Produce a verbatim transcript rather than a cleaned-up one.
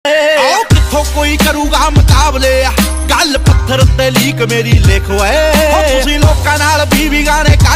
आओ किथों कोई करूगा मुकाबले गल पत्थर ते लीक मेरी लिख वे तुसीं लोकां नाल बीवी गाने